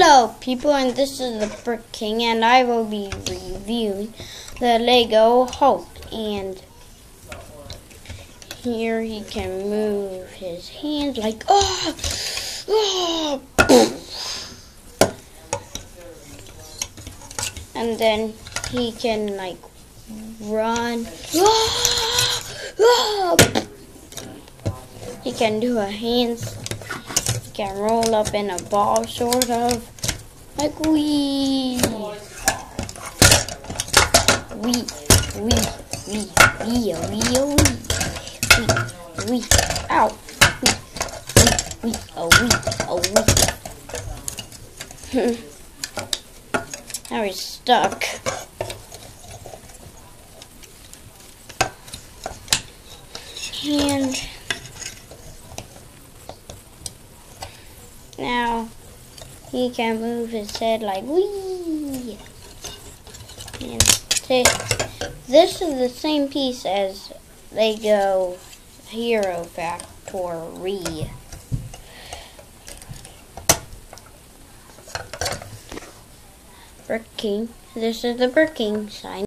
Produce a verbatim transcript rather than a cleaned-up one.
Hello people, and this is the Brick King, and I will be reviewing the Lego Hulk. And here he can move his hands like oh, oh. And then he can like run. He can do a hands. He can roll up in a ball, sort of. Like wee. Wee. Wee. Wee. Wee. Wee. Wee. Wee. Wee. Ow. Wee. Wee. Wee. Oh, wee. Oh, wee. Now he's stuck. And now he can move his head like wee. And this is the same piece as Lego Hero Factory. Brick King. This is the Brick King sign.